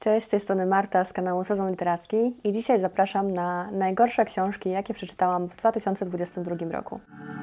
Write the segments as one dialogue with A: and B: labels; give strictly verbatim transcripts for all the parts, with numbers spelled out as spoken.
A: Cześć, z tej strony Marta z kanału Sezon Literacki i dzisiaj zapraszam na najgorsze książki, jakie przeczytałam w dwa tysiące dwudziestym drugim roku.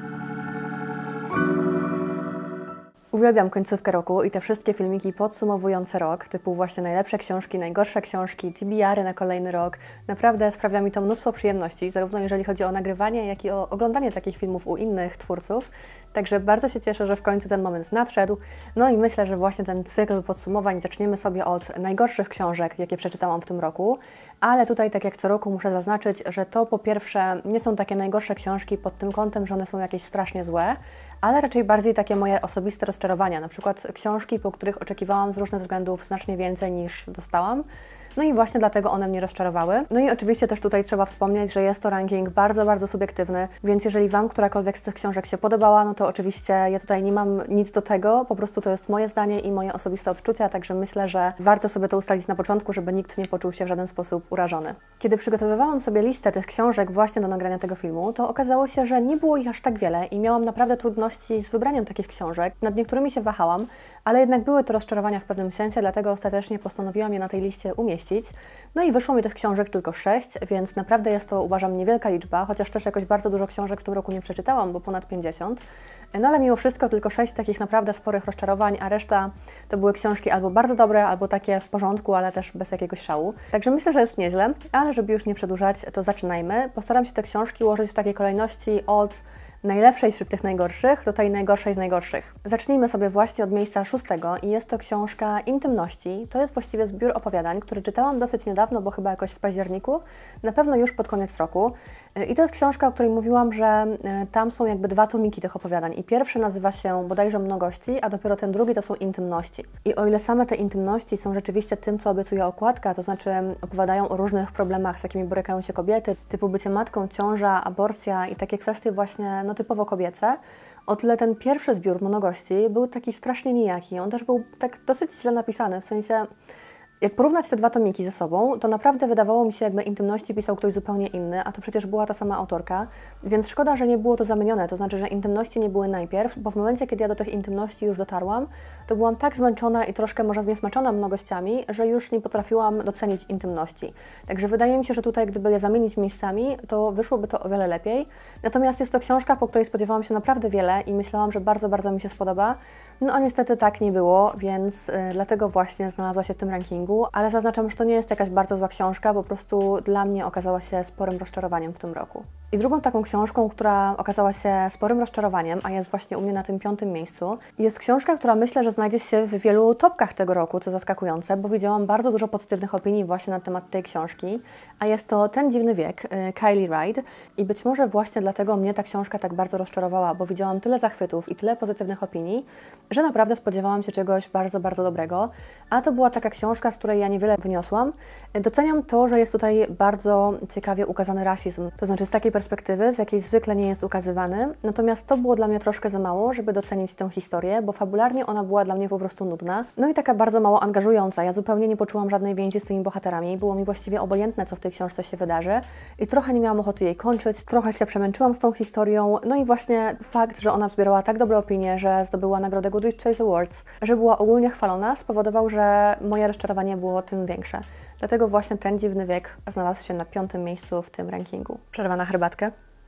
A: Uwielbiam końcówkę roku i te wszystkie filmiki podsumowujące rok, typu właśnie najlepsze książki, najgorsze książki, T B R-y na kolejny rok. Naprawdę sprawia mi to mnóstwo przyjemności, zarówno jeżeli chodzi o nagrywanie, jak i o oglądanie takich filmów u innych twórców. Także bardzo się cieszę, że w końcu ten moment nadszedł. No i myślę, że właśnie ten cykl podsumowań zaczniemy sobie od najgorszych książek, jakie przeczytałam w tym roku. Ale tutaj, tak jak co roku, muszę zaznaczyć, że to po pierwsze nie są takie najgorsze książki pod tym kątem, że one są jakieś strasznie złe, ale raczej bardziej takie moje osobiste rozczarowania. Na przykład książki, po których oczekiwałam z różnych względów znacznie więcej niż dostałam. No i właśnie dlatego one mnie rozczarowały. No i oczywiście też tutaj trzeba wspomnieć, że jest to ranking bardzo, bardzo subiektywny, więc jeżeli Wam którakolwiek z tych książek się podobała, no to oczywiście ja tutaj nie mam nic do tego, po prostu to jest moje zdanie i moje osobiste odczucia, także myślę, że warto sobie to ustalić na początku, żeby nikt nie poczuł się w żaden sposób urażony. Kiedy przygotowywałam sobie listę tych książek właśnie do nagrania tego filmu, to okazało się, że nie było ich aż tak wiele i miałam naprawdę trudności z wybraniem takich książek. Nad niektórymi się wahałam, ale jednak były to rozczarowania w pewnym sensie, dlatego ostatecznie postanowiłam je na tej liście umieścić. No i wyszło mi tych książek tylko sześć, więc naprawdę jest to, uważam, niewielka liczba, chociaż też jakoś bardzo dużo książek w tym roku nie przeczytałam, bo ponad pięćdziesiąt. No ale mimo wszystko tylko sześć takich naprawdę sporych rozczarowań, a reszta to były książki albo bardzo dobre, albo takie w porządku, ale też bez jakiegoś szału. Także myślę, że jest nieźle, ale żeby już nie przedłużać, to zaczynajmy. Postaram się te książki ułożyć w takiej kolejności od najlepszej wśród tych najgorszych do tej najgorszej z najgorszych. Zacznijmy sobie właśnie od miejsca szóstego i jest to książka Intymności. To jest właściwie zbiór opowiadań, który czytałam dosyć niedawno, bo chyba jakoś w październiku, na pewno już pod koniec roku. I to jest książka, o której mówiłam, że tam są jakby dwa tomiki tych opowiadań i pierwszy nazywa się bodajże Mnogości, a dopiero ten drugi to są Intymności. I o ile same te intymności są rzeczywiście tym, co obiecuje okładka, to znaczy opowiadają o różnych problemach, z jakimi borykają się kobiety, typu bycie matką, ciąża, aborcja i takie kwestie właśnie no, typowo kobiece, o tyle ten pierwszy zbiór Mnogości był taki strasznie nijaki. On też był tak dosyć źle napisany, w sensie jak porównać te dwa tomiki ze sobą, to naprawdę wydawało mi się, jakby Intymności pisał ktoś zupełnie inny, a to przecież była ta sama autorka, więc szkoda, że nie było to zamienione, to znaczy, że Intymności nie były najpierw, bo w momencie, kiedy ja do tych Intymności już dotarłam, to byłam tak zmęczona i troszkę może zniesmaczona Mnogościami, że już nie potrafiłam docenić Intymności. Także wydaje mi się, że tutaj, gdyby je zamienić miejscami, to wyszłoby to o wiele lepiej. Natomiast jest to książka, po której spodziewałam się naprawdę wiele i myślałam, że bardzo, bardzo mi się spodoba. No a niestety tak nie było, więc yy, dlatego właśnie znalazła się w tym rankingu. Ale zaznaczam, że to nie jest jakaś bardzo zła książka, po prostu dla mnie okazała się sporym rozczarowaniem w tym roku. I drugą taką książką, która okazała się sporym rozczarowaniem, a jest właśnie u mnie na tym piątym miejscu, jest książka, która myślę, że znajdzie się w wielu topkach tego roku, co zaskakujące, bo widziałam bardzo dużo pozytywnych opinii właśnie na temat tej książki, a jest to Ten dziwny wiek, Kylie Wright. I być może właśnie dlatego mnie ta książka tak bardzo rozczarowała, bo widziałam tyle zachwytów i tyle pozytywnych opinii, że naprawdę spodziewałam się czegoś bardzo, bardzo dobrego, a to była taka książka, z której ja niewiele wyniosłam. Doceniam to, że jest tutaj bardzo ciekawie ukazany rasizm, to znaczy z takiej perspektywy, z jakiej zwykle nie jest ukazywany, natomiast to było dla mnie troszkę za mało, żeby docenić tę historię, bo fabularnie ona była dla mnie po prostu nudna, no i taka bardzo mało angażująca. Ja zupełnie nie poczułam żadnej więzi z tymi bohaterami, było mi właściwie obojętne, co w tej książce się wydarzy i trochę nie miałam ochoty jej kończyć, trochę się przemęczyłam z tą historią, no i właśnie fakt, że ona zbierała tak dobre opinie, że zdobyła nagrodę Goodreads Choice Awards, że była ogólnie chwalona, spowodował, że moje rozczarowanie było tym większe. Dlatego właśnie Ten dziwny wiek znalazł się na piątym miejscu w tym rankingu. Przerwa na herbatkę.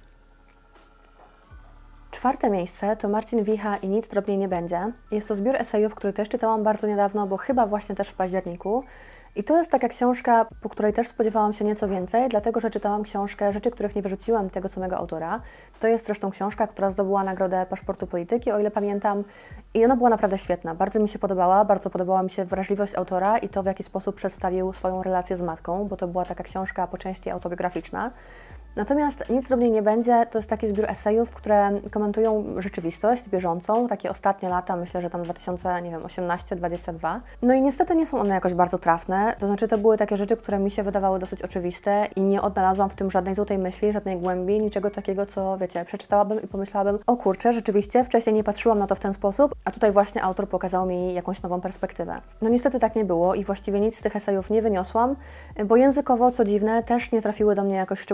A: Czwarte miejsce to Marcin Wicha i Nic drobniej nie będzie. Jest to zbiór esejów, który też czytałam bardzo niedawno, bo chyba właśnie też w październiku. I to jest taka książka, po której też spodziewałam się nieco więcej, dlatego że czytałam książkę Rzeczy, których nie wyrzuciłam tego samego autora. To jest zresztą książka, która zdobyła nagrodę Paszportu Polityki, o ile pamiętam. I ona była naprawdę świetna. Bardzo mi się podobała, bardzo podobała mi się wrażliwość autora i to, w jaki sposób przedstawił swoją relację z matką, bo to była taka książka po części autobiograficzna. Natomiast Nic drobniej nie będzie, to jest taki zbiór esejów, które komentują rzeczywistość bieżącą, takie ostatnie lata, myślę, że tam dwa tysiące osiemnasty dwudziesty drugi. No i niestety nie są one jakoś bardzo trafne, to znaczy to były takie rzeczy, które mi się wydawały dosyć oczywiste i nie odnalazłam w tym żadnej złotej myśli, żadnej głębi, niczego takiego, co wiecie, przeczytałabym i pomyślałabym, o kurczę, rzeczywiście, wcześniej nie patrzyłam na to w ten sposób, a tutaj właśnie autor pokazał mi jakąś nową perspektywę. No niestety tak nie było i właściwie nic z tych esejów nie wyniosłam, bo językowo, co dziwne, też nie trafiły do mnie jakoś szczególnie bardzo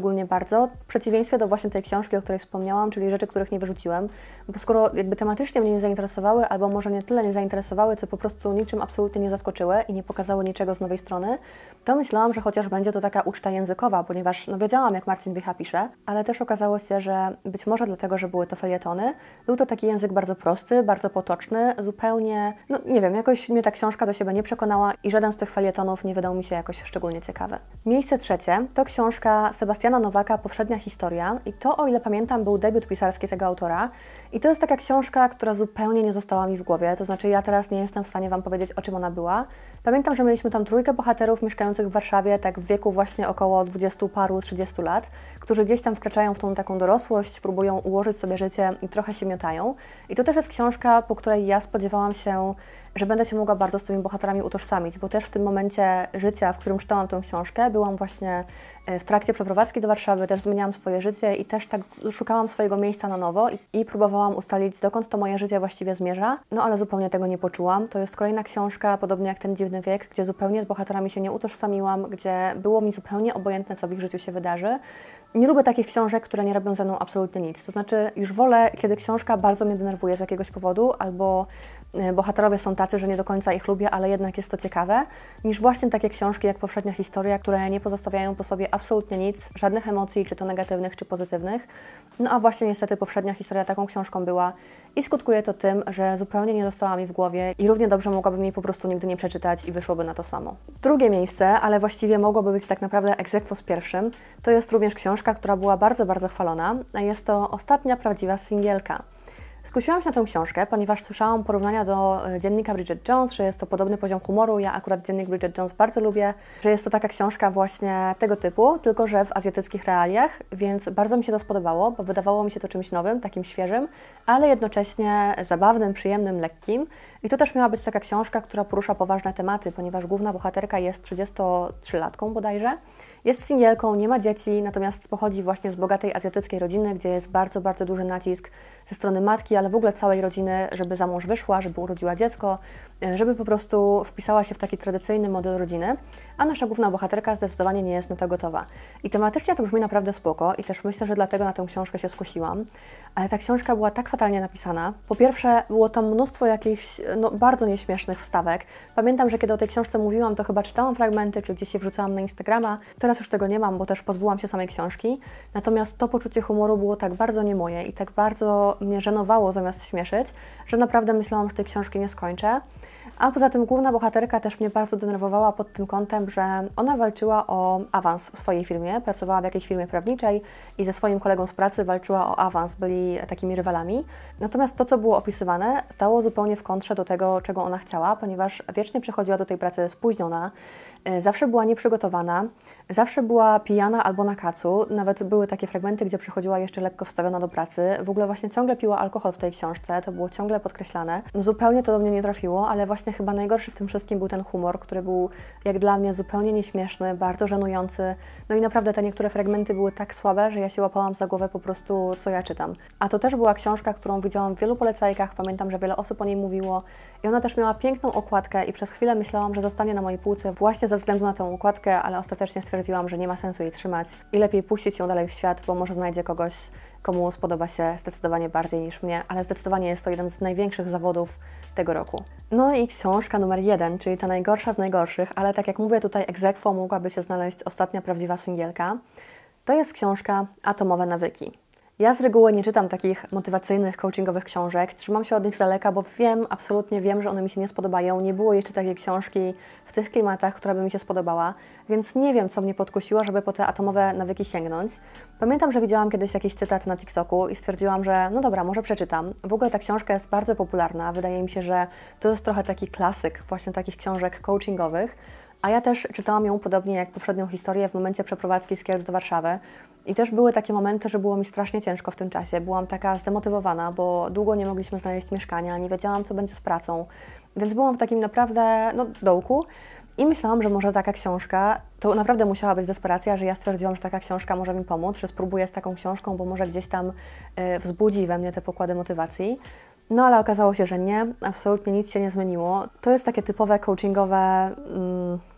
A: bardzo, w przeciwieństwie do właśnie tej książki, o której wspomniałam, czyli rzeczy, których nie wyrzuciłem, bo skoro jakby tematycznie mnie nie zainteresowały, albo może nie tyle nie zainteresowały, co po prostu niczym absolutnie nie zaskoczyły i nie pokazały niczego z nowej strony, to myślałam, że chociaż będzie to taka uczta językowa, ponieważ no wiedziałam, jak Marcin Wiecha pisze, ale też okazało się, że być może dlatego, że były to felietony, był to taki język bardzo prosty, bardzo potoczny, zupełnie, no nie wiem, jakoś mnie ta książka do siebie nie przekonała i żaden z tych felietonów nie wydał mi się jakoś szczególnie ciekawy. Miejsce trzecie to książka Sebastiana Nowaka Powszednia historia i to, o ile pamiętam, był debiut pisarski tego autora i to jest taka książka, która zupełnie nie została mi w głowie, to znaczy ja teraz nie jestem w stanie Wam powiedzieć, o czym ona była. Pamiętam, że mieliśmy tam trójkę bohaterów mieszkających w Warszawie, tak w wieku właśnie około dwudziestu paru, trzydziestu lat, którzy gdzieś tam wkraczają w tą taką dorosłość, próbują ułożyć sobie życie i trochę się miotają. I to też jest książka, po której ja spodziewałam się, że będę się mogła bardzo z tymi bohaterami utożsamić, bo też w tym momencie życia, w którym czytałam tę książkę, byłam właśnie w trakcie przeprowadzki do Warszawy, też zmieniałam swoje życie i też tak szukałam swojego miejsca na nowo i, i próbowałam ustalić, dokąd to moje życie właściwie zmierza, no ale zupełnie tego nie poczułam. To jest kolejna książka, podobnie jak Ten dziwny wiek, gdzie zupełnie z bohaterami się nie utożsamiłam, gdzie było mi zupełnie obojętne, co w ich życiu się wydarzy. Nie lubię takich książek, które nie robią ze mną absolutnie nic. To znaczy już wolę, kiedy książka bardzo mnie denerwuje z jakiegoś powodu, albo bohaterowie są tacy, że nie do końca ich lubię, ale jednak jest to ciekawe, niż właśnie takie książki jak Powszednia historia, które nie pozostawiają po sobie absolutnie nic, żadnych emocji, czy to negatywnych, czy pozytywnych. No a właśnie niestety Powszednia historia taką książką była i skutkuje to tym, że zupełnie nie została mi w głowie i równie dobrze mogłabym jej po prostu nigdy nie przeczytać i wyszłoby na to samo. Drugie miejsce, ale właściwie mogłoby być tak naprawdę ex aequo z pierwszym, to jest również książka, która była bardzo, bardzo chwalona, a jest to Ostatnia prawdziwa singielka. Skusiłam się na tę książkę, ponieważ słyszałam porównania do dziennika Bridget Jones, że jest to podobny poziom humoru. Ja akurat dziennik Bridget Jones bardzo lubię, że jest to taka książka właśnie tego typu, tylko że w azjatyckich realiach, więc bardzo mi się to spodobało, bo wydawało mi się to czymś nowym, takim świeżym, ale jednocześnie zabawnym, przyjemnym, lekkim. I to też miała być taka książka, która porusza poważne tematy, ponieważ główna bohaterka jest trzydziestotrzylatką bodajże. Jest singielką, nie ma dzieci, natomiast pochodzi właśnie z bogatej azjatyckiej rodziny, gdzie jest bardzo, bardzo duży nacisk ze strony matki, ale w ogóle całej rodziny, żeby za mąż wyszła, żeby urodziła dziecko, żeby po prostu wpisała się w taki tradycyjny model rodziny, a nasza główna bohaterka zdecydowanie nie jest na to gotowa. I tematycznie to brzmi naprawdę spoko i też myślę, że dlatego na tę książkę się skusiłam, ale ta książka była tak fatalnie napisana. Po pierwsze, było tam mnóstwo jakichś no, bardzo nieśmiesznych wstawek. Pamiętam, że kiedy o tej książce mówiłam, to chyba czytałam fragmenty, czy gdzieś je wrzucałam na Instagrama. Teraz już tego nie mam, bo też pozbyłam się samej książki. Natomiast to poczucie humoru było tak bardzo nie moje i tak bardzo mnie żenowało zamiast śmieszyć, że naprawdę myślałam, że tej książki nie skończę. A poza tym główna bohaterka też mnie bardzo denerwowała pod tym kątem, że ona walczyła o awans w swojej firmie, pracowała w jakiejś firmie prawniczej i ze swoim kolegą z pracy walczyła o awans, byli takimi rywalami. Natomiast to, co było opisywane, stało zupełnie w kontrze do tego, czego ona chciała, ponieważ wiecznie przychodziła do tej pracy spóźniona, zawsze była nieprzygotowana, zawsze była pijana albo na kacu. Nawet były takie fragmenty, gdzie przychodziła jeszcze lekko wstawiona do pracy. W ogóle właśnie ciągle piła alkohol w tej książce, to było ciągle podkreślane. No zupełnie to do mnie nie trafiło, ale właśnie chyba najgorszy w tym wszystkim był ten humor, który był jak dla mnie zupełnie nieśmieszny, bardzo żenujący. No i naprawdę te niektóre fragmenty były tak słabe, że ja się łapałam za głowę po prostu, co ja czytam. A to też była książka, którą widziałam w wielu polecajkach, pamiętam, że wiele osób o niej mówiło i ona też miała piękną okładkę i przez chwilę myślałam, że zostanie na mojej półce właśnie ze względu na tę okładkę, ale ostatecznie stwierdziłam, że nie ma sensu jej trzymać i lepiej puścić ją dalej w świat, bo może znajdzie kogoś, komu spodoba się zdecydowanie bardziej niż mnie, ale zdecydowanie jest to jeden z największych zawodów tego roku. No i książka numer jeden, czyli ta najgorsza z najgorszych, ale tak jak mówię tutaj ex aequo mogłaby się znaleźć Ostatnia prawdziwa singielka, to jest książka Atomowe nawyki. Ja z reguły nie czytam takich motywacyjnych, coachingowych książek, trzymam się od nich z daleka, bo wiem, absolutnie wiem, że one mi się nie spodobają. Nie było jeszcze takiej książki w tych klimatach, która by mi się spodobała, więc nie wiem, co mnie podkusiło, żeby po te atomowe nawyki sięgnąć. Pamiętam, że widziałam kiedyś jakiś cytat na TikToku i stwierdziłam, że no dobra, może przeczytam. W ogóle ta książka jest bardzo popularna, wydaje mi się, że to jest trochę taki klasyk właśnie takich książek coachingowych. A ja też czytałam ją podobnie jak Powszednią historię w momencie przeprowadzki z Kielc do Warszawy. I też były takie momenty, że było mi strasznie ciężko w tym czasie. Byłam taka zdemotywowana, bo długo nie mogliśmy znaleźć mieszkania, nie wiedziałam, co będzie z pracą. Więc byłam w takim naprawdę no, dołku i myślałam, że może taka książka, to naprawdę musiała być desperacja, że ja stwierdziłam, że taka książka może mi pomóc, że spróbuję z taką książką, bo może gdzieś tam y, wzbudzi we mnie te pokłady motywacji. No ale okazało się, że nie, absolutnie nic się nie zmieniło. To jest takie typowe coachingowe... Mm,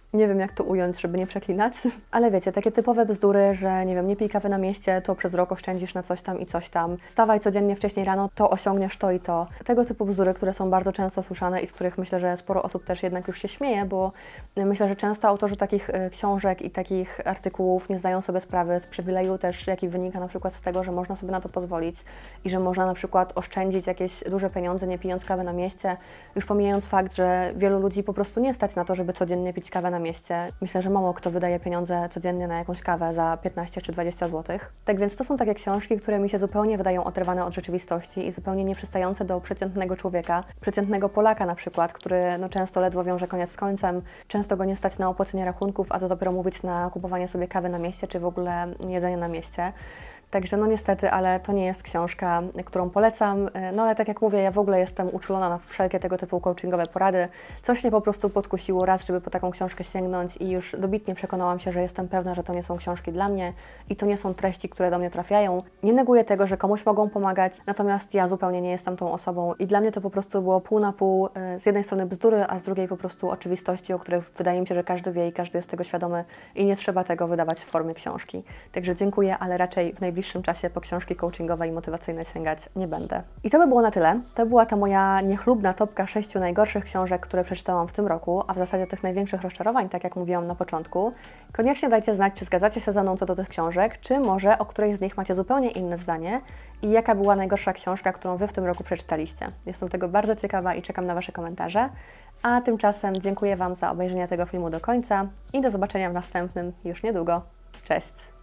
A: Nie wiem, jak to ująć, żeby nie przeklinać, ale wiecie, takie typowe bzdury, że nie wiem, nie pij kawy na mieście, to przez rok oszczędzisz na coś tam i coś tam. Wstawaj codziennie wcześniej rano, to osiągniesz to i to. Tego typu bzdury, które są bardzo często słyszane i z których myślę, że sporo osób też jednak już się śmieje, bo myślę, że często autorzy takich książek i takich artykułów nie zdają sobie sprawy z przywileju też, jaki wynika na przykład z tego, że można sobie na to pozwolić i że można na przykład oszczędzić jakieś duże pieniądze, nie pijąc kawy na mieście, już pomijając fakt, że wielu ludzi po prostu nie stać na to, żeby codziennie pić kawę na mieście. Myślę, że mało kto wydaje pieniądze codziennie na jakąś kawę za piętnaście czy dwadzieścia złotych. Tak więc to są takie książki, które mi się zupełnie wydają oderwane od rzeczywistości i zupełnie nieprzystające do przeciętnego człowieka, przeciętnego Polaka na przykład, który no, często ledwo wiąże koniec z końcem, często go nie stać na opłacenie rachunków, a co dopiero mówić na kupowanie sobie kawy na mieście, czy w ogóle jedzenie na mieście. Także no niestety, ale to nie jest książka, którą polecam. No ale tak jak mówię, ja w ogóle jestem uczulona na wszelkie tego typu coachingowe porady. Coś mnie po prostu podkusiło raz, żeby po taką książkę sięgnąć i już dobitnie przekonałam się, że jestem pewna, że to nie są książki dla mnie i to nie są treści, które do mnie trafiają. Nie neguję tego, że komuś mogą pomagać, natomiast ja zupełnie nie jestem tą osobą i dla mnie to po prostu było pół na pół. Z jednej strony bzdury, a z drugiej po prostu oczywistości, o których wydaje mi się, że każdy wie i każdy jest tego świadomy i nie trzeba tego wydawać w formie książki. Także dziękuję, ale raczej w najbliższym W najbliższym czasie po książki coachingowe i motywacyjne sięgać nie będę. I to by było na tyle. To była ta moja niechlubna topka sześciu najgorszych książek, które przeczytałam w tym roku, a w zasadzie tych największych rozczarowań, tak jak mówiłam na początku. Koniecznie dajcie znać, czy zgadzacie się ze mną co do tych książek, czy może o której z nich macie zupełnie inne zdanie i jaka była najgorsza książka, którą Wy w tym roku przeczytaliście. Jestem tego bardzo ciekawa i czekam na Wasze komentarze. A tymczasem dziękuję Wam za obejrzenie tego filmu do końca i do zobaczenia w następnym już niedługo. Cześć!